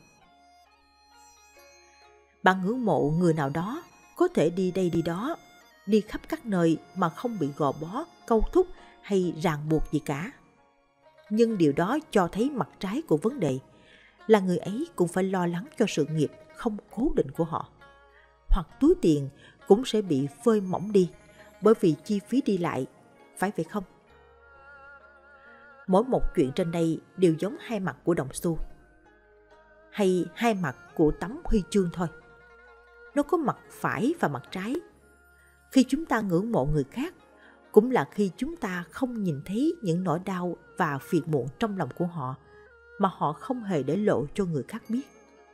Bạn ngưỡng mộ người nào đó có thể đi đây đi đó, đi khắp các nơi mà không bị gò bó, câu thúc hay ràng buộc gì cả. Nhưng điều đó cho thấy mặt trái của vấn đề là người ấy cũng phải lo lắng cho sự nghiệp không cố định của họ. Hoặc túi tiền cũng sẽ bị phơi mỏng đi bởi vì chi phí đi lại, phải vậy không? Mỗi một chuyện trên đây đều giống hai mặt của đồng xu, hay hai mặt của tấm huy chương thôi. Nó có mặt phải và mặt trái. Khi chúng ta ngưỡng mộ người khác, cũng là khi chúng ta không nhìn thấy những nỗi đau và phiền muộn trong lòng của họ, mà họ không hề để lộ cho người khác biết.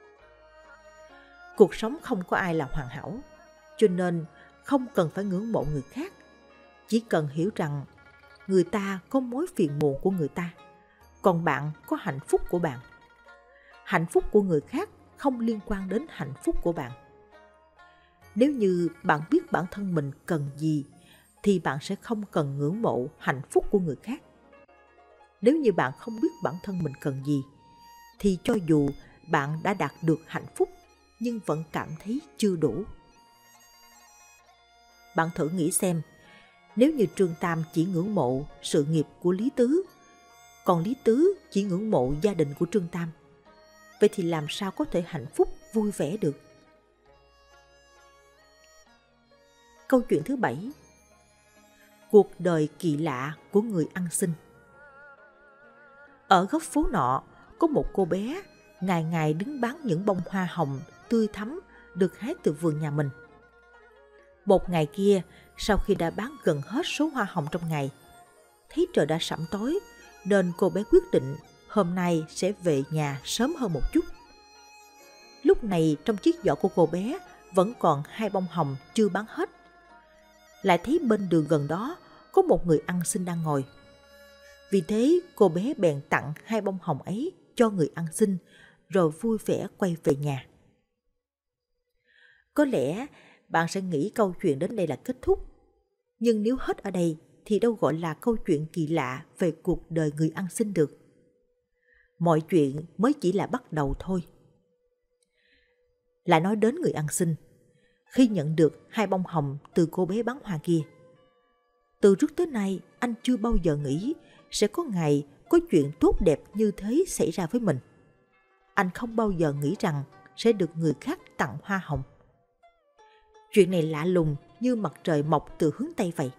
Cuộc sống không có ai là hoàn hảo, cho nên không cần phải ngưỡng mộ người khác. Chỉ cần hiểu rằng người ta có mối phiền muộn của người ta, còn bạn có hạnh phúc của bạn. Hạnh phúc của người khác không liên quan đến hạnh phúc của bạn. Nếu như bạn biết bản thân mình cần gì, thì bạn sẽ không cần ngưỡng mộ hạnh phúc của người khác. Nếu như bạn không biết bản thân mình cần gì, thì cho dù bạn đã đạt được hạnh phúc, nhưng vẫn cảm thấy chưa đủ. Bạn thử nghĩ xem, nếu như Trương Tam chỉ ngưỡng mộ sự nghiệp của Lý Tứ, còn Lý Tứ chỉ ngưỡng mộ gia đình của Trương Tam, vậy thì làm sao có thể hạnh phúc, vui vẻ được? Câu chuyện thứ bảy. Cuộc đời kỳ lạ của người ăn xin. Ở góc phố nọ, có một cô bé ngày ngày đứng bán những bông hoa hồng tươi thắm được hái từ vườn nhà mình. Một ngày kia, sau khi đã bán gần hết số hoa hồng trong ngày, thấy trời đã sẫm tối, nên cô bé quyết định hôm nay sẽ về nhà sớm hơn một chút. Lúc này trong chiếc giỏ của cô bé vẫn còn hai bông hồng chưa bán hết. Lại thấy bên đường gần đó có một người ăn xin đang ngồi. Vì thế cô bé bèn tặng hai bông hồng ấy cho người ăn xin, rồi vui vẻ quay về nhà. Có lẽ bạn sẽ nghĩ câu chuyện đến đây là kết thúc. Nhưng nếu hết ở đây thì đâu gọi là câu chuyện kỳ lạ về cuộc đời người ăn xin được. Mọi chuyện mới chỉ là bắt đầu thôi. Lại nói đến người ăn xin, khi nhận được hai bông hồng từ cô bé bán hoa kia, từ trước tới nay anh chưa bao giờ nghĩ sẽ có ngày có chuyện tốt đẹp như thế xảy ra với mình. Anh không bao giờ nghĩ rằng sẽ được người khác tặng hoa hồng. Chuyện này lạ lùng như mặt trời mọc từ hướng Tây vậy.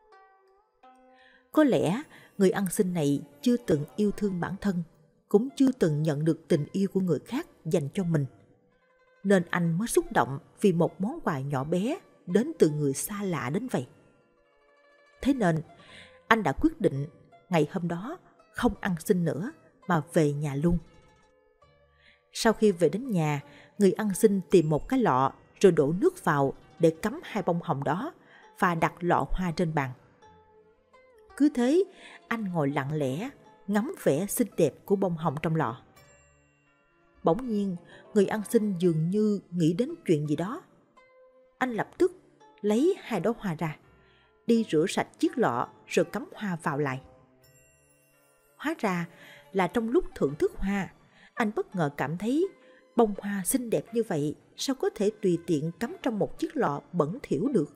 Có lẽ người ăn xin này chưa từng yêu thương bản thân, cũng chưa từng nhận được tình yêu của người khác dành cho mình, nên anh mới xúc động vì một món quà nhỏ bé đến từ người xa lạ đến vậy. Thế nên anh đã quyết định ngày hôm đó không ăn xin nữa mà về nhà luôn. Sau khi về đến nhà, người ăn xin tìm một cái lọ rồi đổ nước vào để cắm hai bông hồng đó và đặt lọ hoa trên bàn. Cứ thế, anh ngồi lặng lẽ ngắm vẻ xinh đẹp của bông hồng trong lọ. Bỗng nhiên, người ăn xin dường như nghĩ đến chuyện gì đó. Anh lập tức lấy hai đóa hoa ra, đi rửa sạch chiếc lọ rồi cắm hoa vào lại. Hóa ra là trong lúc thưởng thức hoa, anh bất ngờ cảm thấy bông hoa xinh đẹp như vậy sao có thể tùy tiện cắm trong một chiếc lọ bẩn thỉu được.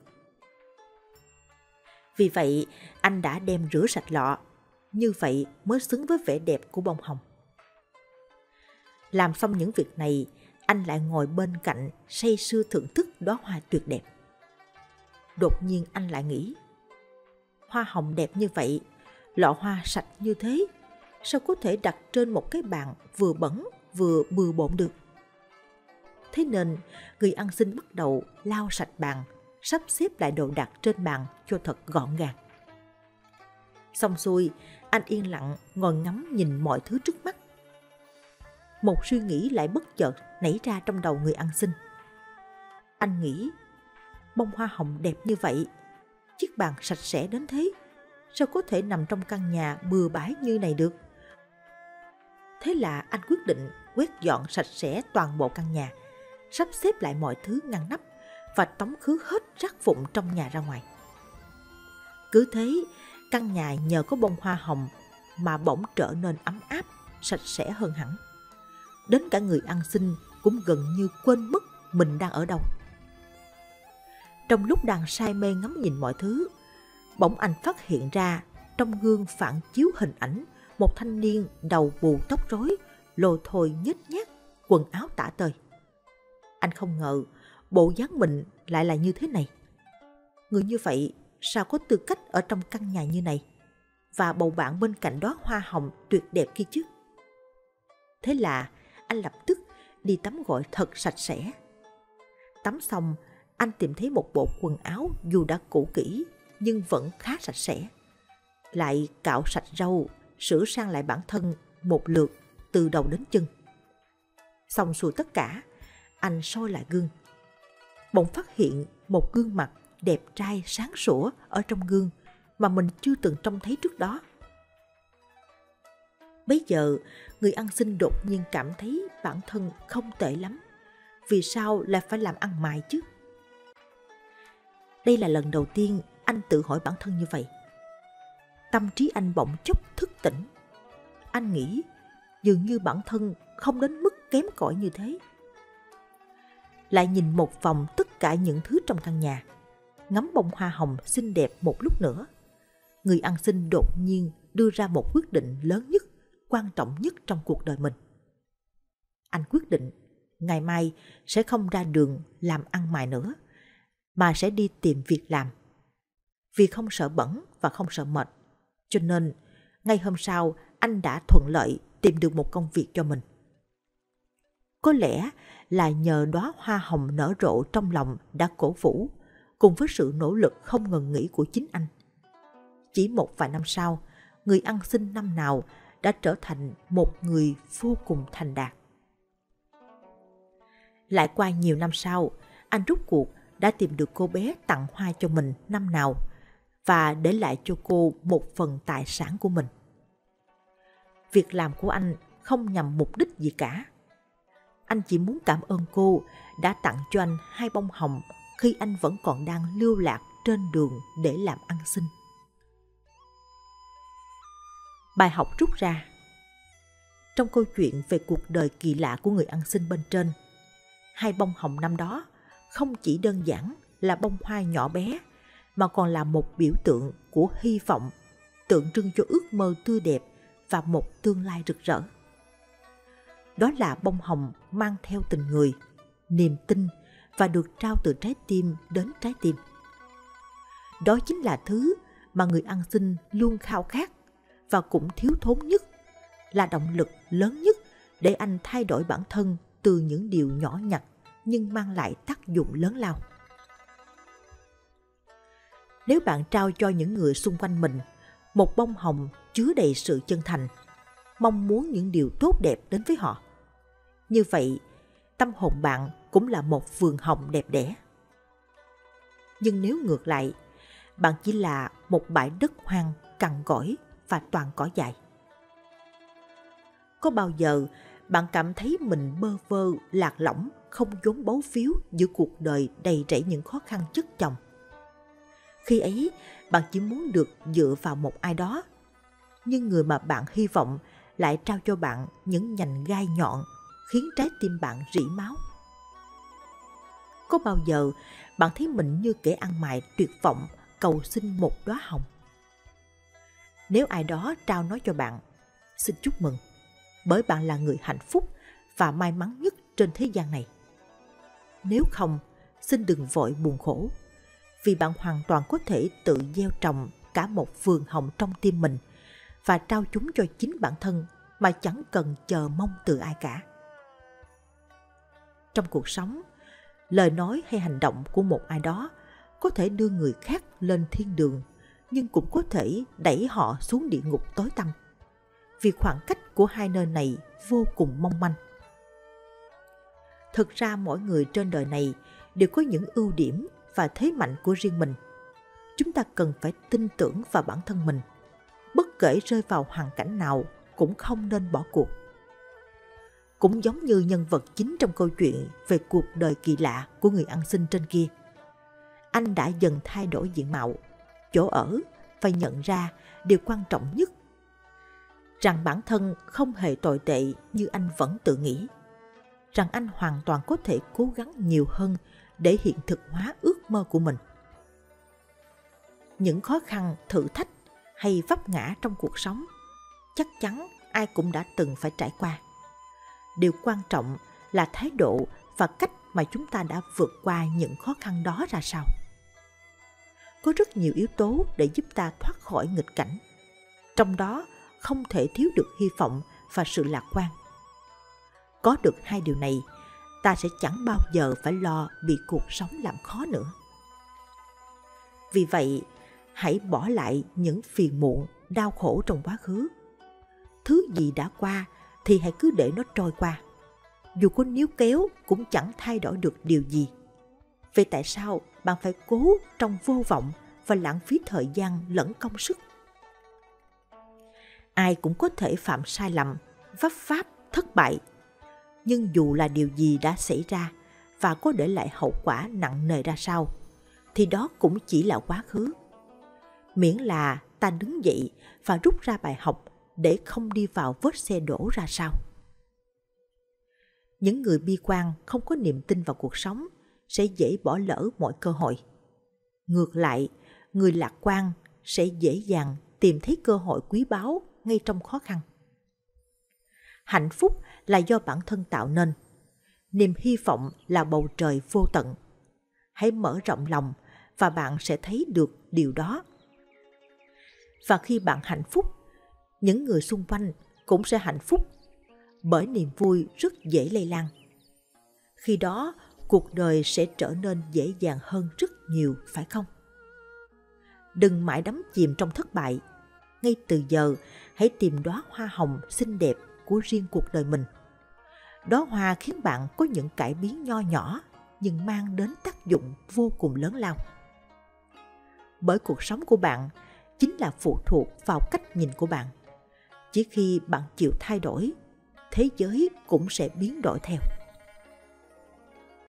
Vì vậy, anh đã đem rửa sạch lọ, như vậy mới xứng với vẻ đẹp của bông hồng. Làm xong những việc này, anh lại ngồi bên cạnh say sưa thưởng thức đóa hoa tuyệt đẹp. Đột nhiên anh lại nghĩ, hoa hồng đẹp như vậy, lọ hoa sạch như thế, sao có thể đặt trên một cái bàn vừa bẩn vừa bừa bộn được. Thế nên người ăn xin bắt đầu lau sạch bàn, sắp xếp lại đồ đạc trên bàn cho thật gọn gàng. Xong xuôi, anh yên lặng ngồi ngắm nhìn mọi thứ trước mắt. Một suy nghĩ lại bất chợt nảy ra trong đầu người ăn xin. Anh nghĩ, bông hoa hồng đẹp như vậy, chiếc bàn sạch sẽ đến thế, sao có thể nằm trong căn nhà bừa bãi như này được. Thế là anh quyết định quét dọn sạch sẽ toàn bộ căn nhà, sắp xếp lại mọi thứ ngăn nắp và tống khứ hết rác vụn trong nhà ra ngoài. Cứ thế, căn nhà nhờ có bông hoa hồng mà bỗng trở nên ấm áp, sạch sẽ hơn hẳn. Đến cả người ăn xin cũng gần như quên mất mình đang ở đâu. Trong lúc đang say mê ngắm nhìn mọi thứ, bỗng anh phát hiện ra trong gương phản chiếu hình ảnh một thanh niên đầu bù tóc rối, lồ thồi nhếch nhác, quần áo tả tơi. Anh không ngờ bộ dáng mình lại là như thế này. Người như vậy sao có tư cách ở trong căn nhà như này và bầu bạn bên cạnh đóa hoa hồng tuyệt đẹp kia chứ? Thế là anh lập tức đi tắm gội thật sạch sẽ. Tắm xong, anh tìm thấy một bộ quần áo dù đã cũ kỹ nhưng vẫn khá sạch sẽ. Lại cạo sạch râu, sửa sang lại bản thân một lượt từ đầu đến chân. Xong xuôi tất cả, anh soi lại gương. Bỗng phát hiện một gương mặt đẹp trai sáng sủa ở trong gương mà mình chưa từng trông thấy trước đó. Bấy giờ, người ăn xin đột nhiên cảm thấy bản thân không tệ lắm. Vì sao lại phải làm ăn mày chứ? Đây là lần đầu tiên anh tự hỏi bản thân như vậy. Tâm trí anh bỗng chốc thức tỉnh. Anh nghĩ dường như bản thân không đến mức kém cỏi như thế. Lại nhìn một vòng tất cả những thứ trong căn nhà, ngắm bông hoa hồng xinh đẹp một lúc nữa, người ăn xin đột nhiên đưa ra một quyết định lớn nhất, quan trọng nhất trong cuộc đời mình. Anh quyết định ngày mai sẽ không ra đường làm ăn mày nữa, mà sẽ đi tìm việc làm. Vì không sợ bẩn và không sợ mệt, cho nên ngay hôm sau anh đã thuận lợi tìm được một công việc cho mình. Có lẽ là nhờ đóa hoa hồng nở rộ trong lòng đã cổ vũ, cùng với sự nỗ lực không ngừng nghỉ của chính anh. Chỉ một vài năm sau, người ăn xin năm nào đã trở thành một người vô cùng thành đạt. Lại qua nhiều năm sau, anh rốt cuộc đã tìm được cô bé tặng hoa cho mình năm nào và để lại cho cô một phần tài sản của mình. Việc làm của anh không nhằm mục đích gì cả. Anh chỉ muốn cảm ơn cô đã tặng cho anh hai bông hồng khi anh vẫn còn đang lưu lạc trên đường để làm ăn xin. Bài học rút ra: trong câu chuyện về cuộc đời kỳ lạ của người ăn xin bên trên, hai bông hồng năm đó không chỉ đơn giản là bông hoa nhỏ bé, mà còn là một biểu tượng của hy vọng, tượng trưng cho ước mơ tươi đẹp và một tương lai rực rỡ. Đó là bông hồng mang theo tình người, niềm tin và được trao từ trái tim đến trái tim. Đó chính là thứ mà người ăn xin luôn khao khát và cũng thiếu thốn nhất, là động lực lớn nhất để anh thay đổi bản thân từ những điều nhỏ nhặt nhưng mang lại tác dụng lớn lao. Nếu bạn trao cho những người xung quanh mình một bông hồng chứa đầy sự chân thành, mong muốn những điều tốt đẹp đến với họ, như vậy tâm hồn bạn cũng là một vườn hồng đẹp đẽ. Nhưng nếu ngược lại, bạn chỉ là một bãi đất hoang cằn cỗi và toàn cỏ dại, có bao giờ bạn cảm thấy mình bơ vơ, lạc lõng, không vốn báu phiếu giữa cuộc đời đầy rẫy những khó khăn chất chồng? Khi ấy, bạn chỉ muốn được dựa vào một ai đó, nhưng người mà bạn hy vọng lại trao cho bạn những nhành gai nhọn, khiến trái tim bạn rỉ máu. Có bao giờ bạn thấy mình như kẻ ăn mày tuyệt vọng cầu xin một đóa hồng? Nếu ai đó trao nó cho bạn, xin chúc mừng, bởi bạn là người hạnh phúc và may mắn nhất trên thế gian này. Nếu không, xin đừng vội buồn khổ, vì bạn hoàn toàn có thể tự gieo trồng cả một vườn hồng trong tim mình và trao chúng cho chính bản thân mà chẳng cần chờ mong từ ai cả. Trong cuộc sống, lời nói hay hành động của một ai đó có thể đưa người khác lên thiên đường, nhưng cũng có thể đẩy họ xuống địa ngục tối tăm, vì khoảng cách của hai nơi này vô cùng mong manh. Thực ra mỗi người trên đời này đều có những ưu điểm và thế mạnh của riêng mình. Chúng ta cần phải tin tưởng vào bản thân mình, bất kể rơi vào hoàn cảnh nào cũng không nên bỏ cuộc. Cũng giống như nhân vật chính trong câu chuyện về cuộc đời kỳ lạ của người ăn xin trên kia, anh đã dần thay đổi diện mạo, chỗ ở và nhận ra điều quan trọng nhất, rằng bản thân không hề tồi tệ như anh vẫn tự nghĩ, rằng anh hoàn toàn có thể cố gắng nhiều hơn để hiện thực hóa ước mơ của mình. Những khó khăn, thử thách hay vấp ngã trong cuộc sống, chắc chắn ai cũng đã từng phải trải qua. Điều quan trọng là thái độ và cách mà chúng ta đã vượt qua những khó khăn đó ra sao. có rất nhiều yếu tố để giúp ta thoát khỏi nghịch cảnh. Trong đó không thể thiếu được hy vọng và sự lạc quan. Có được hai điều này, ta sẽ chẳng bao giờ phải lo bị cuộc sống làm khó nữa. Vì vậy, hãy bỏ lại những phiền muộn, đau khổ trong quá khứ. Thứ gì đã qua thì hãy cứ để nó trôi qua. Dù có níu kéo cũng chẳng thay đổi được điều gì. Vậy tại sao bạn phải cố trong vô vọng và lãng phí thời gian lẫn công sức? Ai cũng có thể phạm sai lầm, vấp váp, thất bại. Nhưng dù là điều gì đã xảy ra và có để lại hậu quả nặng nề ra sao, thì đó cũng chỉ là quá khứ. Miễn là ta đứng dậy và rút ra bài học để không đi vào vết xe đổ ra sao. Những người bi quan không có niềm tin vào cuộc sống sẽ dễ bỏ lỡ mọi cơ hội. Ngược lại, người lạc quan sẽ dễ dàng tìm thấy cơ hội quý báu ngay trong khó khăn. Hạnh phúc là do bản thân tạo nên. Niềm hy vọng là bầu trời vô tận. Hãy mở rộng lòng và bạn sẽ thấy được điều đó. Và khi bạn hạnh phúc, những người xung quanh cũng sẽ hạnh phúc, bởi niềm vui rất dễ lây lan. Khi đó, cuộc đời sẽ trở nên dễ dàng hơn rất nhiều, phải không? Đừng mãi đắm chìm trong thất bại. Ngay từ giờ, hãy tìm đóa hoa hồng xinh đẹp của riêng cuộc đời mình. Đóa hoa khiến bạn có những cải biến nho nhỏ nhưng mang đến tác dụng vô cùng lớn lao. Bởi cuộc sống của bạn chính là phụ thuộc vào cách nhìn của bạn. Chỉ khi bạn chịu thay đổi, thế giới cũng sẽ biến đổi theo.